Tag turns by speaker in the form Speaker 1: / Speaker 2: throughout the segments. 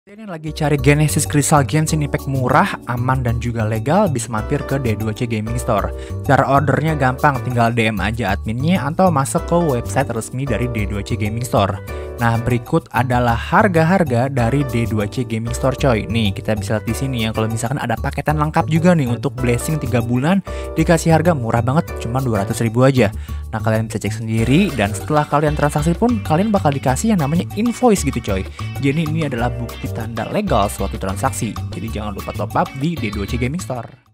Speaker 1: Ini lagi cari Genesis Crystal Genshin Impact murah, aman dan juga legal, bisa mampir ke D2C Gaming Store. Cara ordernya gampang, tinggal DM aja adminnya atau masuk ke website resmi dari D2C Gaming Store. Nah, berikut adalah harga-harga dari D2C Gaming Store coy. Nih, kita bisa lihat di sini ya, kalau misalkan ada paketan lengkap juga nih untuk blessing 3 bulan, dikasih harga murah banget, cuma 200.000 aja. Nah, kalian bisa cek sendiri dan setelah kalian transaksi pun kalian bakal dikasih yang namanya invoice gitu coy. Jadi ini adalah bukti tanda legal suatu transaksi. Jadi jangan lupa top up di D2C Gaming Store.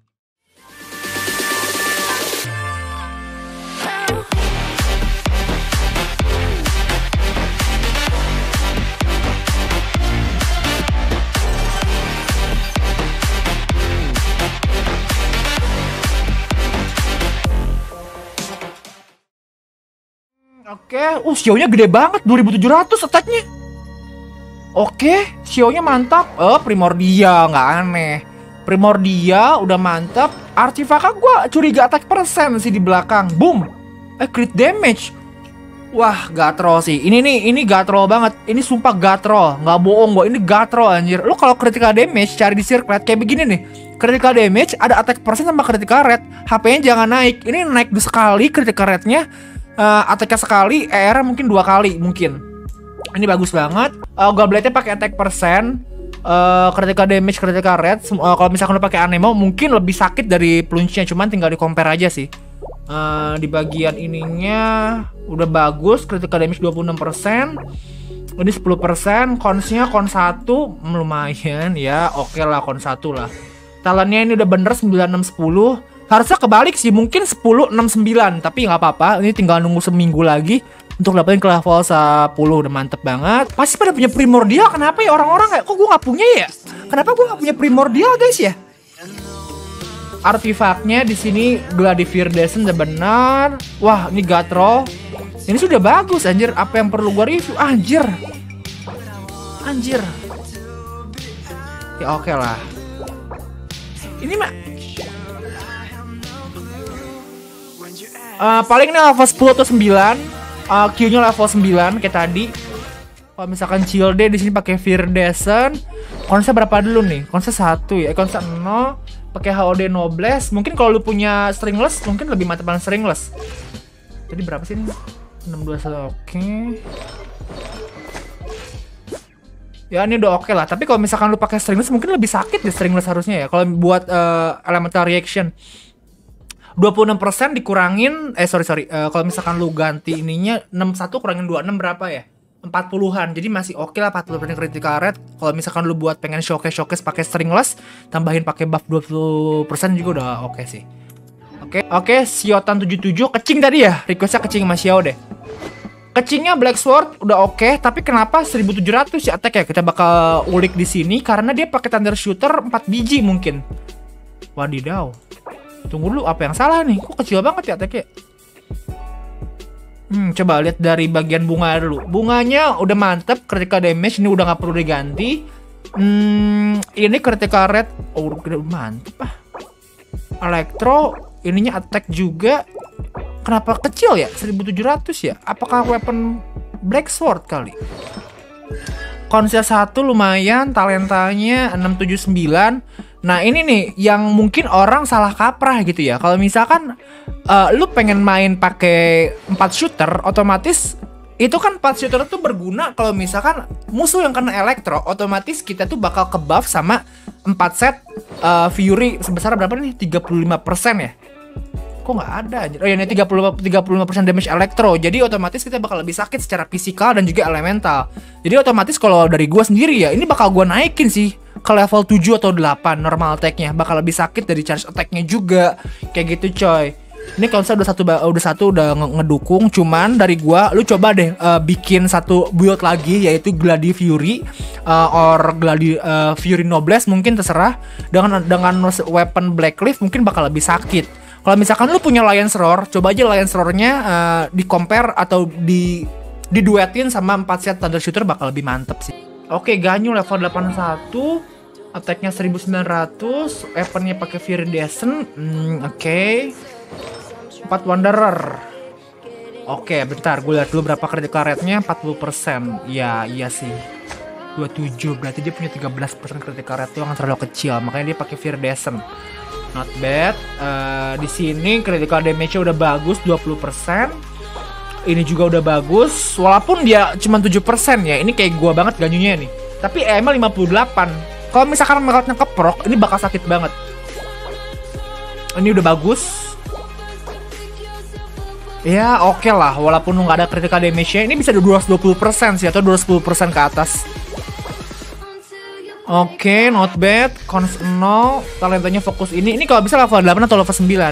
Speaker 1: Oke, sionya gede banget, 2700 attack-nya. Oke, sionya mantap. Primordia, nggak aneh. Primordia udah mantap. Artifaka gue curiga attack persen sih di belakang. Boom. Crit damage. Wah, gatrol sih. Ini gatrol banget. Ini sumpah gatrol. Nggak bohong gue. Ini gatrol anjir. Lu kalau critical damage cari di circle kayak begini nih. Critical damage ada attack persen sama critical rate. HP-nya jangan naik. Ini naik sekali critical rate-nya. Attack-nya sekali, ER mungkin 2 kali mungkin. Ini bagus banget. Gobletnya pakai attack persen, critical damage, critical rate. Kalau misalkan lu pakai Anemo mungkin lebih sakit dari plunge-nya, cuman tinggal di compare aja sih. Di bagian ininya udah bagus, critical damage 26%. Ini 10%, cons-nya con 1 lumayan ya, oke lah con 1 lah. Talentnya ini udah bener 9610. Harusnya kebalik sih, mungkin 1069, tapi nggak apa-apa. Ini tinggal nunggu seminggu lagi untuk dapetin ke level 10, udah mantep banget. Pasti pada punya primordial, kenapa ya orang-orang kayak, kok gue nggak punya ya? Kenapa gue nggak punya primordial guys ya? Artifaknya di sini Gladiator Descent udah benar. Wah, ini Gatrol. Ini sudah bagus anjir. Apa yang perlu gue review? Anjir. Ya oke lah. Ini mah paling ini level 10 atau 9. Q-nya level 9 kayak tadi. Kalau misalkan Childe di sini pakai Virdescent. Konsep berapa dulu nih? Konsep 1 ya. Konsep 0 pakai HOD Noblesse. Mungkin kalau lu punya Stringless mungkin lebih mantepan Stringless. Jadi berapa sih ini? 621 oke. Ya ini udah oke lah. Tapi kalau misalkan lu pakai Stringless mungkin lebih sakit di Stringless harusnya ya. Kalau buat elemental reaction 26% dikurangin, kalau misalkan lu ganti ininya 61 kurangin 26 berapa ya? 40-an. Jadi masih oke lah 40% critical rate. Kalau misalkan lu buat pengen showcase pakai stringless, tambahin pakai buff 20% juga udah oke sih. Oke, Siotan 77 kecing tadi ya? Requestnya kecing sama Xiao deh. Kecingnya Black Sword udah oke, tapi kenapa 1700 ya attack ya? Kita bakal ulik di sini karena dia pakai Thunder Shooter 4 biji mungkin. Wadidaw. Tunggu dulu, apa yang salah nih? Kok kecil banget ya attack-nya? Coba lihat dari bagian bunga dulu. Bunganya udah mantep, critical damage ini udah nggak perlu diganti. Ini critical rate, udah mantep ah. Electro, ininya attack juga. Kenapa kecil ya? 1700 ya? Apakah weapon Black Sword kali? Konsil 1 lumayan, talentanya 679. Nah ini nih yang mungkin orang salah kaprah gitu ya. Kalau misalkan lu pengen main pakai 4 shooter, otomatis itu kan 4 shooter tuh berguna kalau misalkan musuh yang kena elektro, otomatis kita tuh bakal ke buff sama 4 set Fury sebesar berapa nih? 35% ya? Kok nggak ada aja? Oh ya, ini 35% damage elektro. Jadi otomatis kita bakal lebih sakit secara fisikal dan juga elemental. Jadi otomatis kalau dari gua sendiri ya, ini bakal gua naikin sih ke level 7 atau 8 normal attack-nya. Bakal lebih sakit dari charge attack-nya juga. Kayak gitu coy. Ini konsep udah satu udah ngedukung. Cuman dari gua, lu coba deh bikin satu build lagi, yaitu Gladi Fury or Gladi Fury Noblesse, mungkin terserah. Dengan weapon Blackleaf mungkin bakal lebih sakit. Kalau misalkan lu punya Lion's Roar, coba aja Lion's Roar-nya di compare atau diduetin sama 4 set Thunder Shooter bakal lebih mantep sih. Oke, Ganyu level 81, attack-nya 1900, weapon-nya pakai Viridescent. Oke. 4 Wanderer. Oke, bentar, gue lihat dulu berapa critical rate-nya. 40%. Ya, iya sih. 27, berarti dia punya 13% critical rate yang terlalu kecil, makanya dia pakai Viridescent. Not bad. Di sini critical damage-nya udah bagus 20%. Ini juga udah bagus, walaupun dia cuma 7% ya. Ini kayak gua banget ganyunya nih. Tapi EML 58. Kalau misalkan merawatnya keprok, ini bakal sakit banget. Ini udah bagus. Ya oke lah, walaupun nggak ada critical damage-nya, ini bisa 220% sih, atau 210% ke atas. Oke, not bad. Cons 0, talentanya fokus ini. Ini kalau bisa level 8 atau level 9.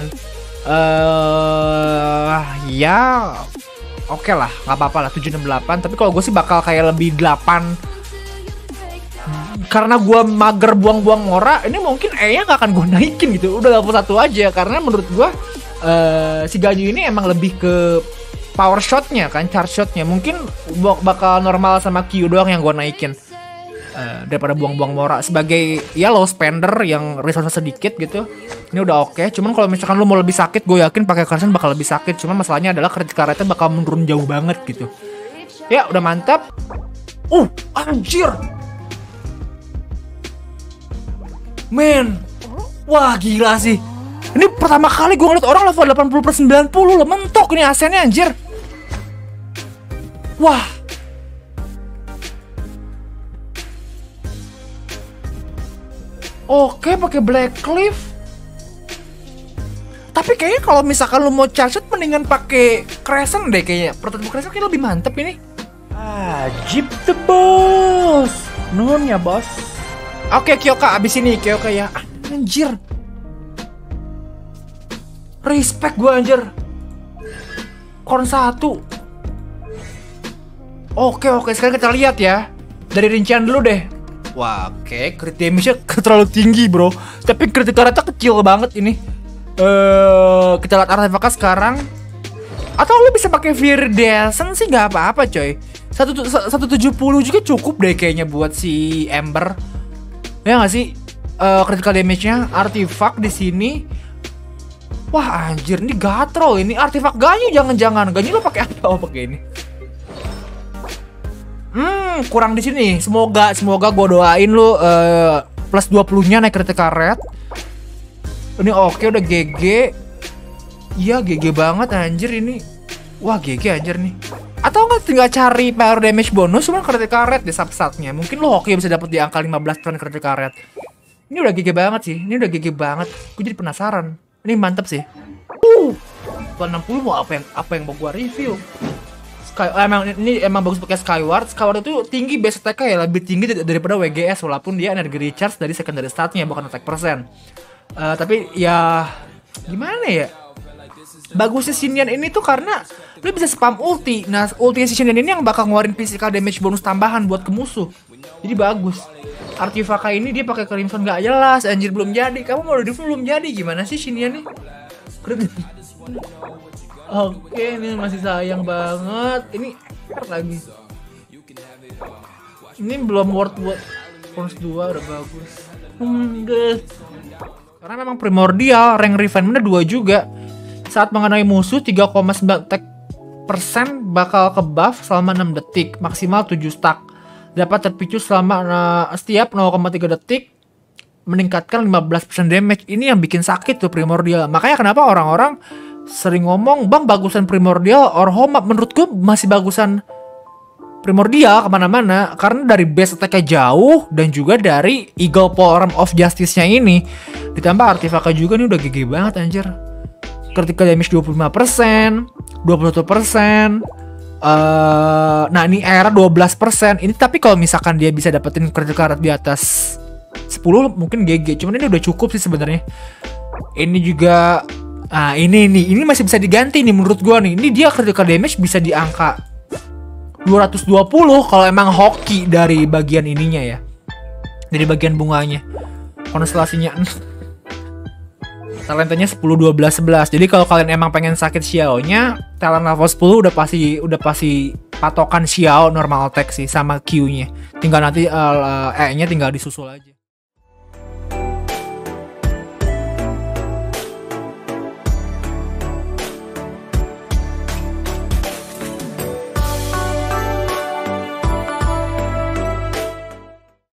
Speaker 1: Ya oke lah, nggak apa-apa lah 768. Tapi kalau gue sih bakal kayak lebih 8. Karena gue mager buang-buang Mora, ini mungkin E-nya nggak akan gue naikin gitu. Udah level 1 aja, karena menurut gue si Ganyu ini emang lebih ke power shotnya kan, charge shotnya. Mungkin bakal normal sama Q doang yang gue naikin. Daripada buang-buang Mora sebagai ya low spender yang resource sedikit gitu. Ini udah oke. Cuman kalau misalkan lu mau lebih sakit, gue yakin pakai Carson bakal lebih sakit. Cuman masalahnya adalah critical rate-nya bakal menurun jauh banget gitu. Ya udah mantap. Anjir. Men. Wah gila sih. Ini pertama kali gue ngeliat orang level 80/90 loh. Mentok ini asennya anjir. Wah. Oke, pakai Black Cliff. Tapi kayaknya kalau misalkan lu mau charge mendingan pakai Crescent deh kayaknya. Prototype Crescent kayaknya lebih mantep ini. Jeep the boss. Nuhun ya bos. Oke, Kyoka abis ini Kyoka ya. Anjir. Respect gue anjir. Korn 1. Oke, sekarang kita lihat ya. Dari rincian dulu deh. Wah, oke, crit damage-nya terlalu tinggi, bro. Tapi critical rate-nya kecil banget ini. Kita lihat artefaknya sekarang. Atau lu bisa pakai Viridescent sih nggak apa-apa, coy. 170 juga cukup deh kayaknya buat si Ember. Ya nggak sih? Critical damage-nya artefak di sini. Wah, anjir, ini gatrol ini. Artefak Ganyu jangan-jangan. Ganyu lo pakai apa? Oh, pakai ini. Kurang di sini. Semoga gue doain lu plus 20-nya naik critical rate. Ini oke, udah GG. Iya, GG banget anjir ini. Wah, GG anjir nih. Atau enggak tinggal cari power damage bonus cuma critical rate di substatnya. Mungkin lo oke bisa dapat di angka 15% critical rate. Ini udah GG banget sih. Ini udah GG banget. Gue jadi penasaran. Ini mantep sih. 60 mau apa yang mau gue review? Ini emang bagus pakai Skyward. Skyward itu tinggi base attack ya, lebih tinggi daripada WGS walaupun dia energi recharge dari secondary statnya bukan attack persen. Tapi ya gimana ya? Bagusnya Xinian ini tuh karena lu bisa spam ulti. Nah, ulti Xinian ini yang bakal ngeluarin physical damage bonus tambahan buat ke musuh. Jadi bagus. Artifaka ini dia pakai Crimson nggak jelas, anjir belum jadi. Kamu mau di belum jadi gimana sih Xinian nih? Oke, ini masih sayang banget. Ini lagi. Ini belum worth buat Cons 2 udah bagus. Karena memang primordial, rank refinement 2 juga. Saat mengenai musuh 3,9 attack persen bakal ke buff selama 6 detik, maksimal 7 stack. Dapat terpicu selama setiap 0,3 detik, meningkatkan 15% damage. Ini yang bikin sakit tuh primordial. Makanya kenapa orang-orang sering ngomong, bang bagusan primordial or home up. Menurut gue masih bagusan primordial kemana-mana, karena dari base attack-nya jauh dan juga dari Eagle Palm of Justice-nya ini ditambah artefaknya juga. Nih udah GG banget anjir. Critical damage 25%, 21%. Nah ini era 12%. Ini tapi kalau misalkan dia bisa dapetin critical rate di atas 10 mungkin GG. Cuman ini udah cukup sih sebenarnya. Ini juga ini masih bisa diganti nih menurut gua nih. Ini dia critical damage bisa di angka 220 kalau emang hoki dari bagian ininya ya. Dari bagian bunganya. Konstelasinya talentanya 10, 12, 11. Jadi kalau kalian emang pengen sakit Xiao-nya, talent level 10 udah pasti patokan Xiao normal attack sih sama Q-nya. Tinggal nanti E-nya tinggal disusul aja.